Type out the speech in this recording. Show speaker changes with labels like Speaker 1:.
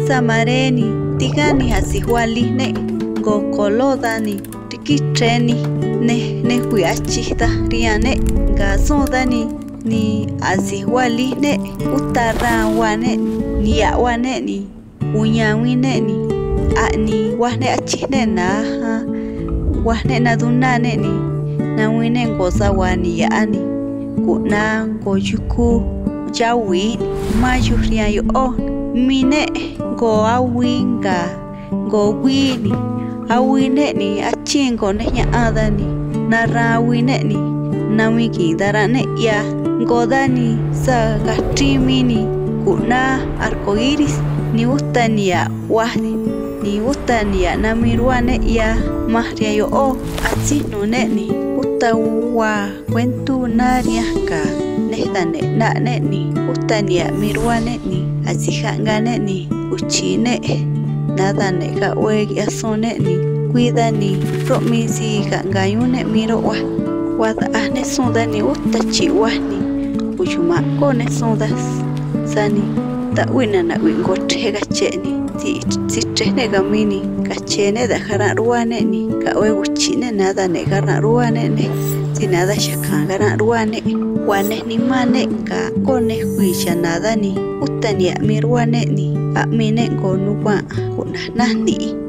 Speaker 1: samareni tigani hasihualihne gokolodani tikitreni ne huiachita riane gasodani ni asihualihne utarawane ni yawane ni uñawine ni ani wahne achine na wahne na dunane ni na wine ngoza wani yaani kuna ngojuku jawi majuria yo mine go awinga go wini awine ni achingo ne nyaada ni na rawine ni na wiki darane ya godani sa gatrimini kuna arcoiris ni utania wahni ni utania na miruane ya mahria yo atsino ne ni utawa wentu naria ka nehdane na ne ni utania miruane ni azihangane ni uchine nada ne ka wegi asone ni cuida ni promisi ka gayune miro wada ahne sonda ni utachi wahni uchuma kone sondas sani ta wina na wingo tega cheni si trene gamini ka chene da khara ruane ni ka we uchine nada ne gara ruane ne si nada shakanga na ruane wane ni mane ka kone huisha nada ni utania mi ruane ni amine gonu kwa kuna nani